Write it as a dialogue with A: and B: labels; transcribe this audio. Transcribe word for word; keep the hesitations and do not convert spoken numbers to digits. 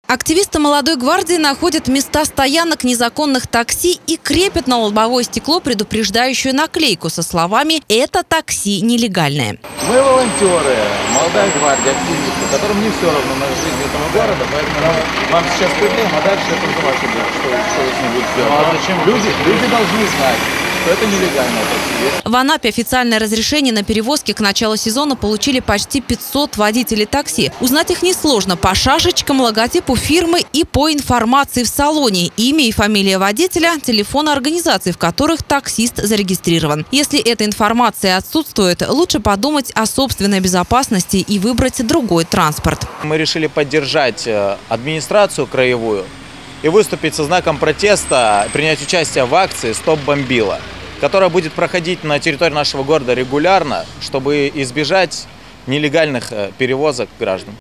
A: Активисты молодой гвардии находят места стоянок незаконных такси и крепят на лобовое стекло предупреждающую наклейку со словами «Это такси нелегальное».
B: Мы волонтеры, молодая гвардия, активисты, которым не все равно на жизнь этого города, поэтому мы вам сейчас придем, а дальше это уже ваше дело, что, что вы с ним будете делать. А зачем? Люди, люди должны знать, что это нелегальное такси.
A: В Анапе официальное разрешение на перевозки к началу сезона получили почти пятьсот водителей такси. Узнать их несложно по шашечкам, логотипу фирмы и по информации в салоне. Имя и фамилия водителя, телефон организаций, в которых таксист зарегистрирован. Если эта информация отсутствует, лучше подумать о собственной безопасности и выбрать другой транспорт.
C: Мы решили поддержать администрацию краевую и выступить со знаком протеста, принять участие в акции «Стоп бомбила», которая будет проходить на территории нашего города регулярно, чтобы избежать нелегальных перевозок граждан.